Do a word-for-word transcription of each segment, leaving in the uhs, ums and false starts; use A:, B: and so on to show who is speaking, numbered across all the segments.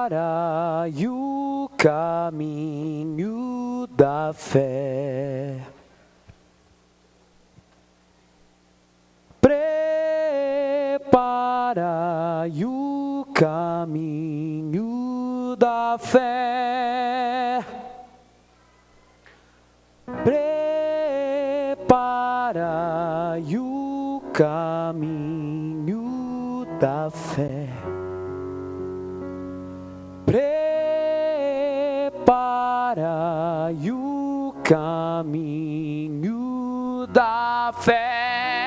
A: Preparai o caminho da fé. Preparai o caminho da fé. Preparai o caminho da fé. Preparai o caminho da fé.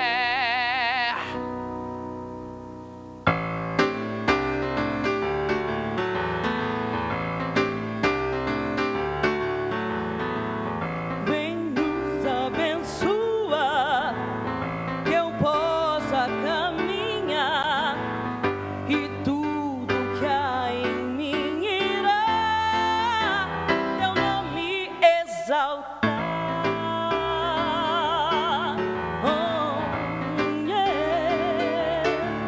B: Vem nos abençoa, que eu possa caminhar e tudo que há em mim irá teu nome exaltar. Oh, yeah.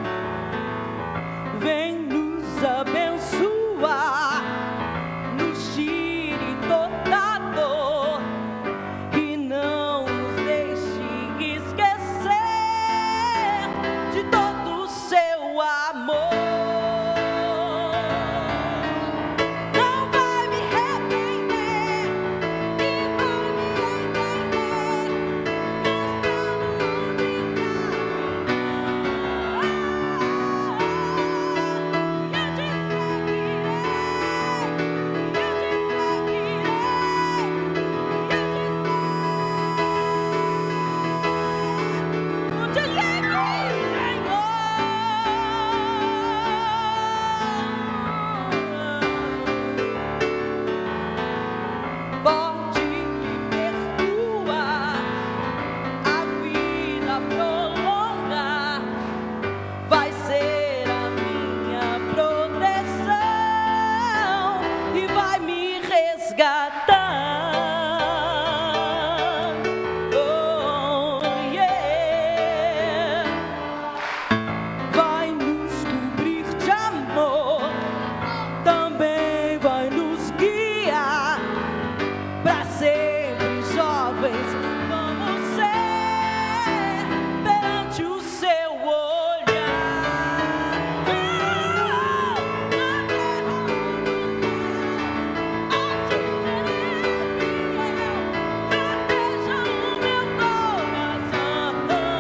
B: Vem nos abençoar, nos tire toda dor e não nos deixe esquecer de todo o seu amor. Não vai me arrepender e vai me entender, não te pode me perdoar, a vida prolongar, vai ser a minha proteção e vai me resgatar. Oh, yeah. Vai nos cobrir de amor, também vai nos guiar. Pra sempre jovens vamos ser perante o seu olhar. Na terra onde proteja o meu coração.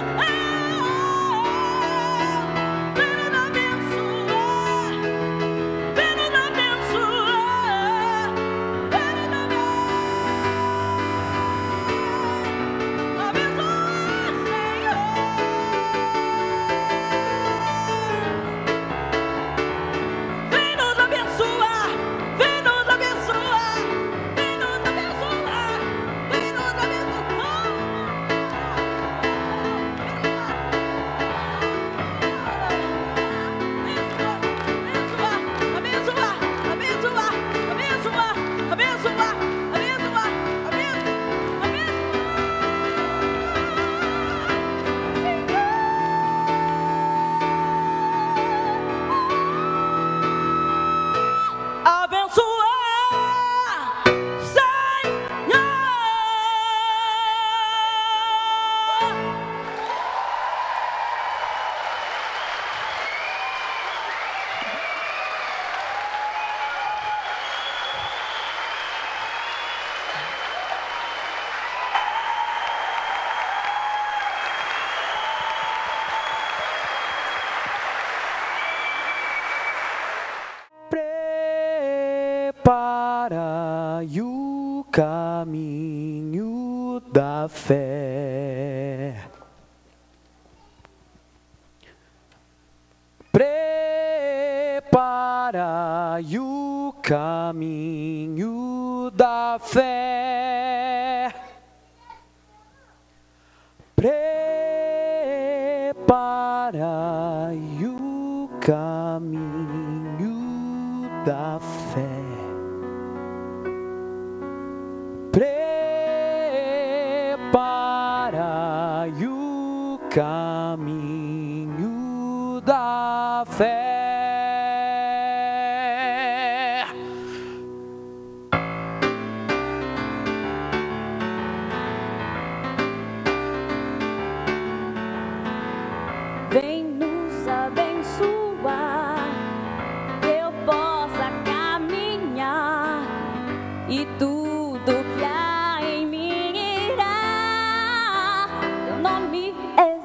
B: Vem nos abençoar, vem nos abençoar, vem nos abençoar, Senhor. Vem nos abençoar, vem nos abençoar, vem nos abençoar, vem nos abençoar. Abençoar, abençoar, abençoar, abençoar, abençoar, abençoar, Senhor.
A: Preparai o caminho da fé. Preparai o caminho da fé. Preparai o caminho da fé. Preparai o caminho da fé.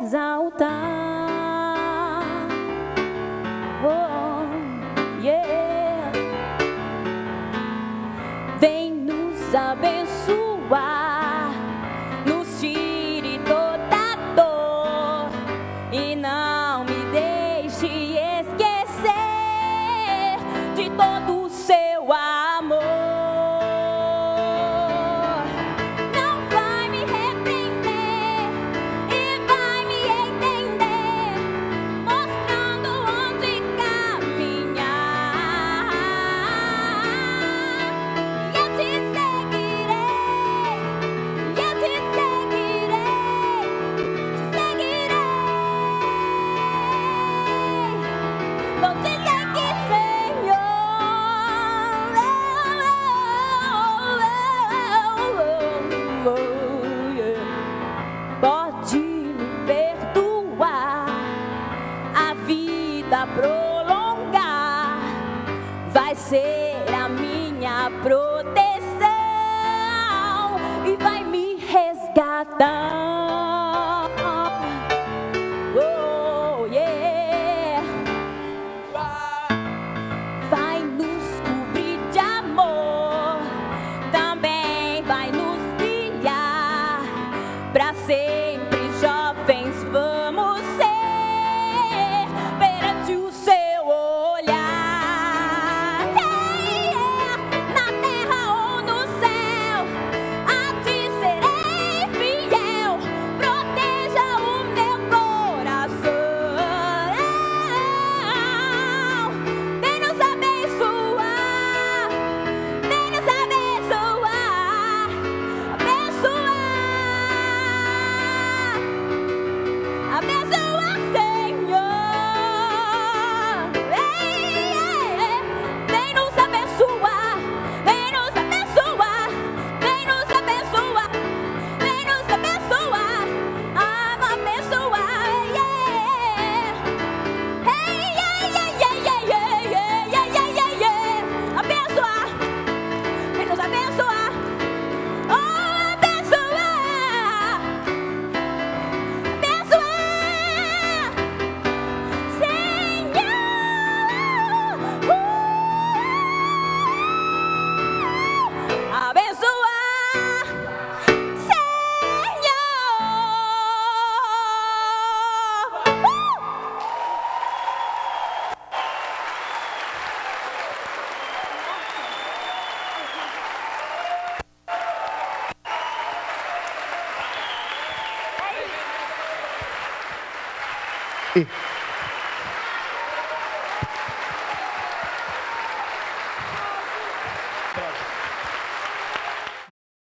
B: exaltar. Oh, yeah. Vem nos abençoar, nos tire toda dor e não me deixe esquecer de todo o seu amor. Não vai me repreender e vai me entender, mostrando onde caminhar. E eu te seguirei, e eu te seguirei, te seguirei. Vou te seguir, Senhor. Pode me perdoar, a vida prolongar vai ser a minha proteção e vai me resgatar. Oh, yeah. Vai nos cobrir de amor, também vai nos guiar. Pra sempre jovens vamos ser perante o seu olhar. Yeah, yeah. Na terra ou no céu, a ti serei fiel. Proteja o meu coração. Vem nos abençoar, vem nos abençoar, abençoar. Abençoa, Senhor. Ei, ei, vem nos abençoar, vem nos abençoar, vem nos abençoar, vem nos abençoar, ah, abençoar, yeah. Ei, ei, ei, ei, ei, ei, ei, ei, ei, ei, abençoar, vem nos abençoar, oh, abençoar. Abençoar, Senhor, uh, abençoar, Senhor. Uh.
C: E